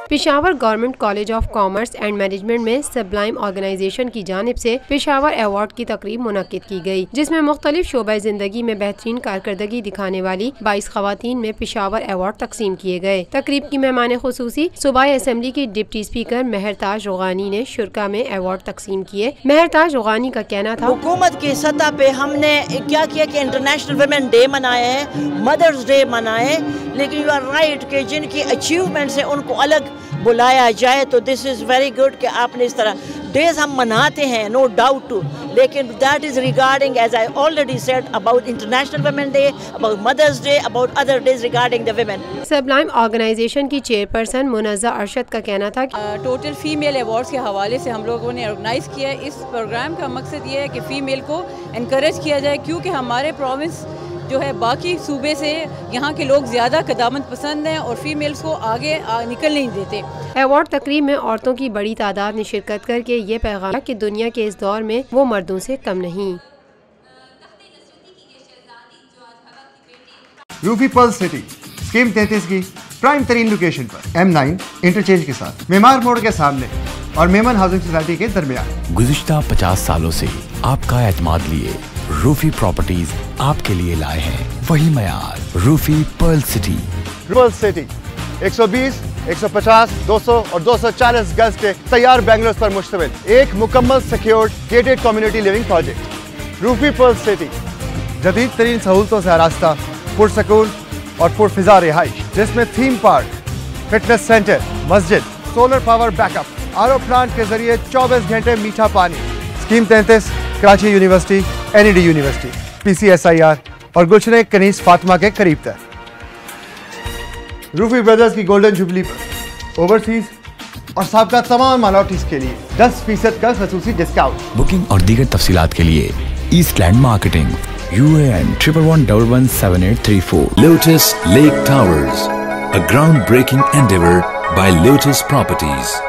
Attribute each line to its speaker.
Speaker 1: Peshawar government college of commerce and management میں sublime organisation کی جانب سے پشاور ایوارڈ کی تقریب منعقد کی گئی، جس میں مختلف شعبہ زندگی میں بہترین کارکردگی دکھانے والی 22 خواتین میں پشاور ایوارڈ تقسیم کیے گئے۔ تقریب کی مہمان خصوصی صوبائی اسمبلی کی ڈپٹی اسپیکر مہرتاج روغانی نے شرکا میں ایوارڈ تقسیم کیے۔ مہرتاج روغانی کا کہنا تھا،
Speaker 2: حکومت کی سطح پہ ہم نے کیا کیا کہ انٹرنیشنل ویمن ڈے منایا ہے، مدرز ڈے منائے، لیکن یو آر رائٹ کہ جن کی اچیومنٹس ہیں ان کو الگ بلایا جائے، تو دس از ویری گڈ کہ آپ نے اس طرح ڈیز ہم مناتے ہیں، نو ڈاؤٹ، لیکن that is regarding as I already said about international women day, about mothers day, about other days regarding the women.
Speaker 1: Sublime organisation کی چیئرپرسن منزہ ارشد کا کہنا تھا کہ
Speaker 3: ٹوٹل فیمیل ایوارڈز کے حوالے سے ہم لوگوں نے آرگنائز کیا ہے۔ اس پروگرام کا مقصد یہ ہے کہ فیمیل کو انکریج کیا جائے، کیونکہ ہمارے پروونس جو ہے باقی صوبے سے یہاں کے لوگ زیادہ قدامت پسند ہیں اور فیمیلز کو آگے نکل نہیں دیتے۔
Speaker 1: ایوارڈ تقریب میں عورتوں کی بڑی تعداد نے شرکت کر کے یہ پیغام دیا کہ دنیا کے اس دور میں وہ مردوں سے کم نہیں۔
Speaker 4: روفی پرل سٹی اسکیم 33 کی پرائم ترین لوکیشن پر M9 انٹرچینج کے ساتھ، معمار موڑ کے سامنے اور میمن ہاؤسنگ سوسائٹی کے درمیان۔
Speaker 5: گزشتہ 50 سالوں سے آپ کا اعتماد لیے روفی پراپرٹیز آپ کے لیے لائے ہیں وہی معیار، Rufi pearl city.
Speaker 4: Pearl city 120، 150، 200 اور 240 گز کے تیار بنگلوز پر مشتمل ایک مکمل secured gated community living project. Rufi pearl city جدید ترین سہولتوں سے آراستہ، پرسکون اور پرفضا رہائش، جس میں تھیم پارک، فٹنس سینٹر، مسجد، solar power back up, RO plant کے ذریعے 24 گھنٹے میٹھا پانی۔ Scheme 33 Karachi university, NED university, PCSIR اور گلشن کنیز فاطمہ کے قریب تر۔ روفی بردرز کی گولڈن جوبلی پر اوورسیز اور سابقہ تمام مالوٹیز کے لیے 10% کا خصوصی ڈسکاؤنٹ۔
Speaker 5: بکنگ اور دیگر تفصیلات کے لیے east land marketing, UAN 11117834۔
Speaker 6: Lotus Lake Towers, a groundbreaking endeavor by Lotus Properties.